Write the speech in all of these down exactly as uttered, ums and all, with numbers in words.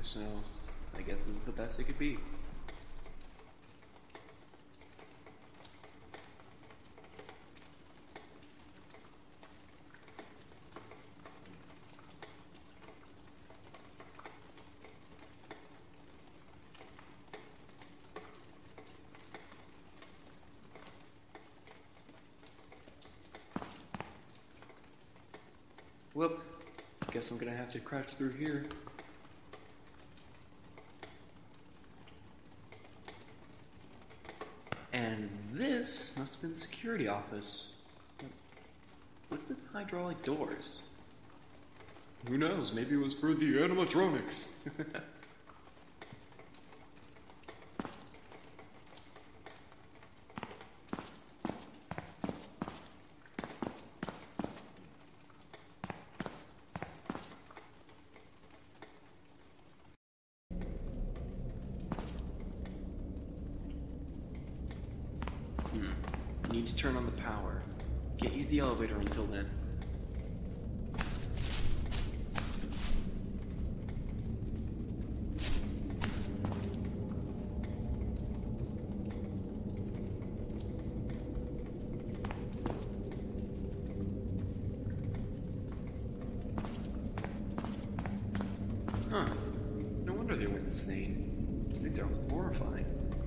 So, I guess this is the best it could be. Whoop. Guess I'm gonna have to crouch through here. And this must have been the security office. Look at the hydraulic doors. Who knows, maybe it was for the animatronics. Need to turn on the power. Can't use the elevator until then. Huh. No wonder they went insane. These things are horrifying.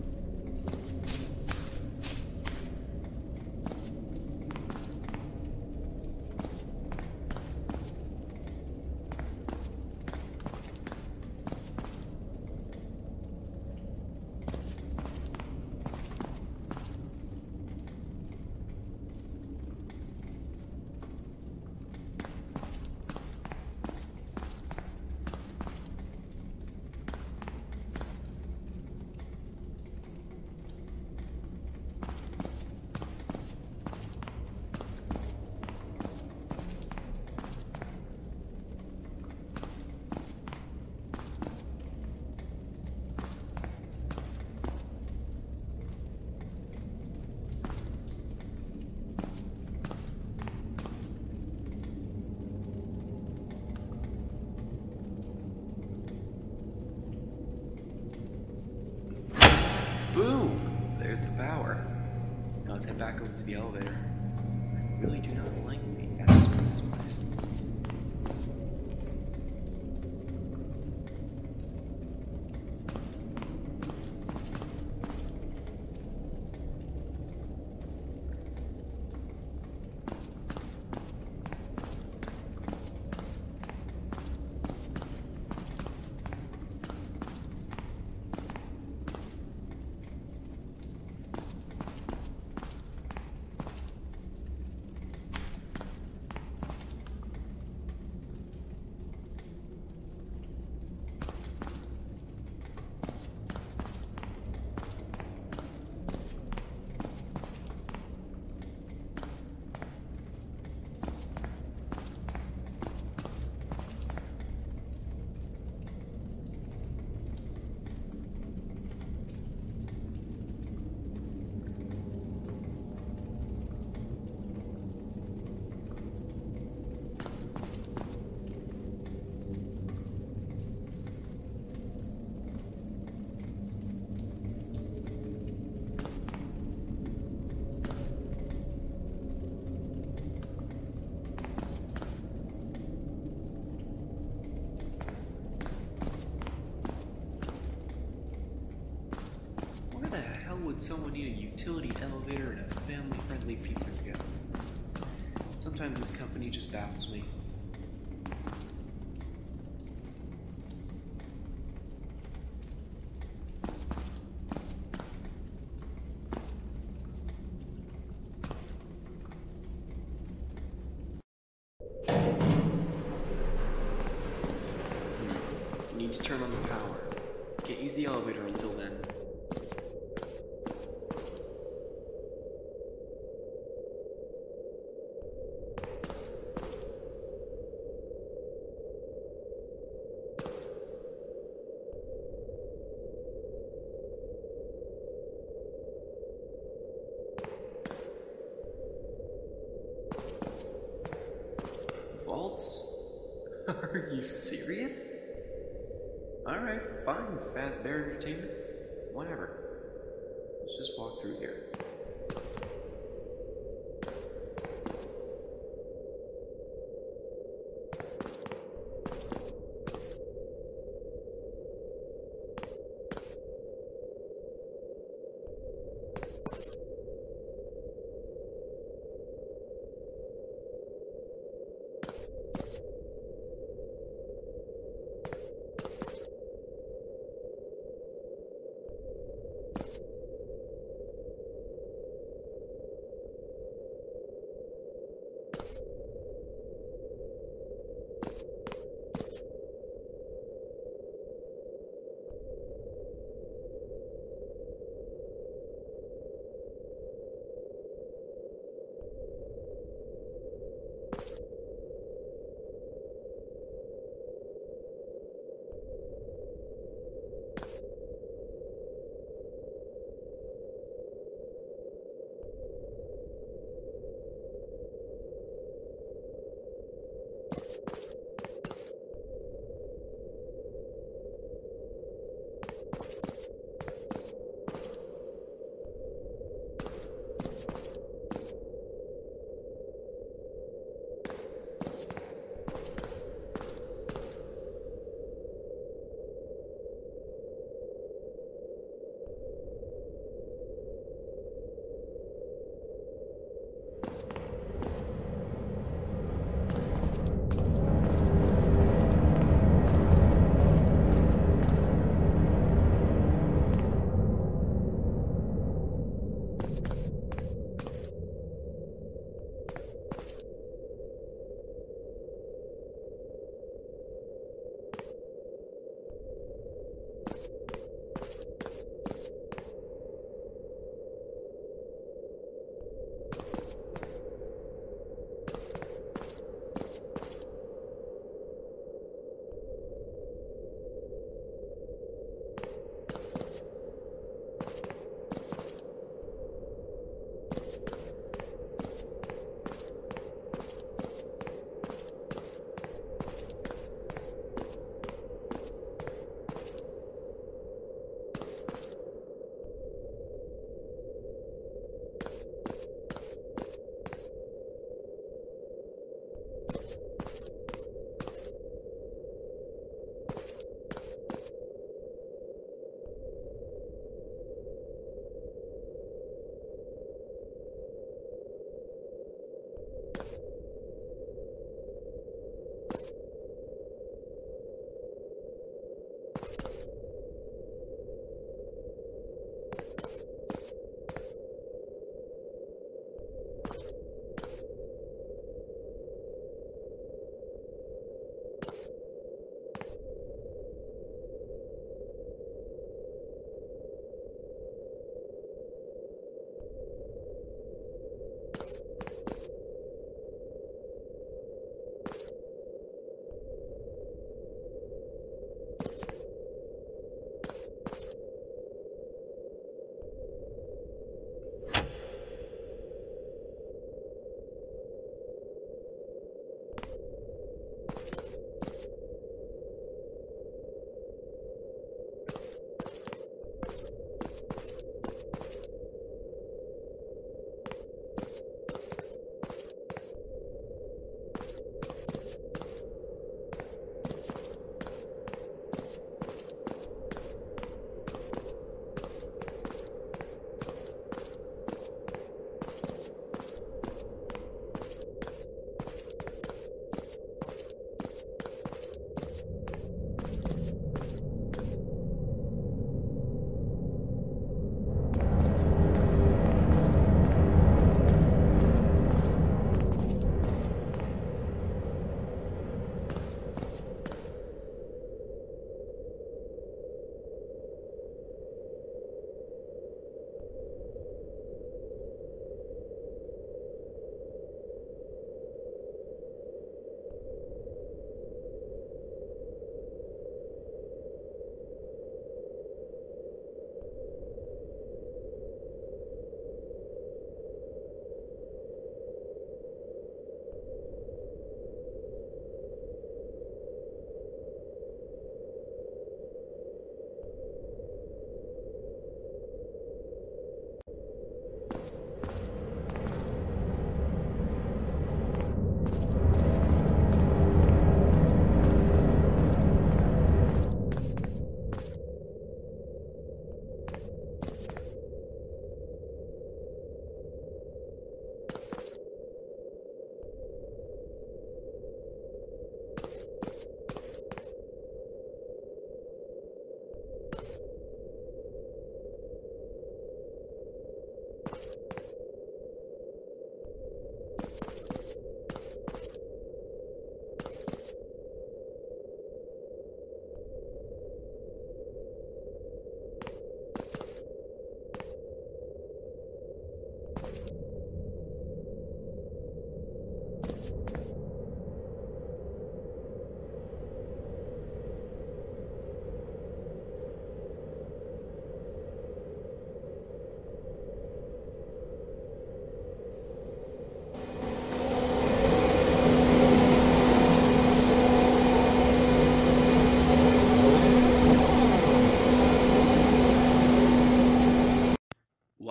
Boom! There's the power. Now let's head back over to the elevator. I really do not like the atmosphere of this place. Would someone need a utility elevator and a family-friendly pizza together? Sometimes this company just baffles me. Hmm. Need to turn on the power. Can't use the elevator until then. Vaults? Are you serious? Alright, fine, Fazbear Entertainment. Whatever. Let's just walk through here.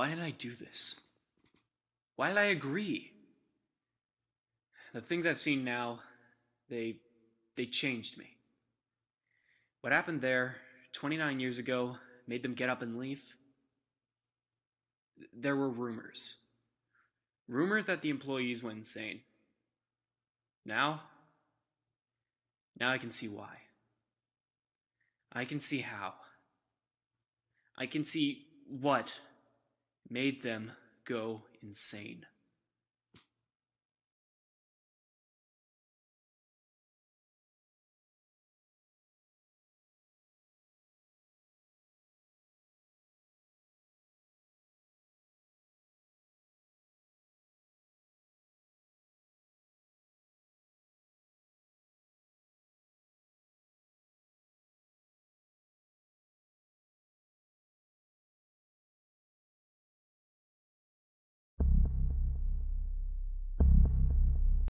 Why did I do this? Why did I agree? The things I've seen now, they, they changed me. What happened there twenty-nine years ago made them get up and leave. There were rumors. Rumors that the employees went insane. Now, now I can see why. I can see how. I can see what made them go insane.